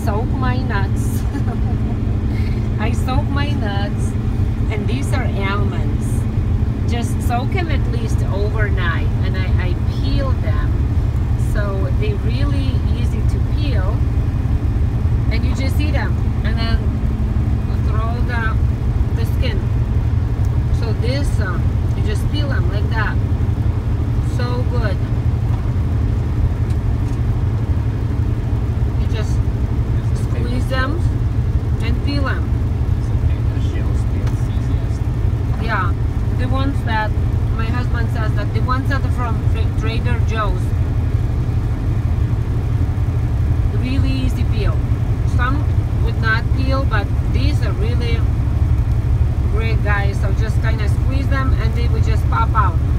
soak my nuts. I soak my nuts, and these are almonds. Just soak them at least overnight, and I peel them. So they're really easy to peel, and you just eat them, and then throw the skin. So this, you just peel them like that. So good. You just squeeze them and peel them. Yeah, the ones that my husband says that the ones that are from Trader Joe's, really easy peel. Some would not peel, but these are really great, guys. So just kind of squeeze them and they would just pop out.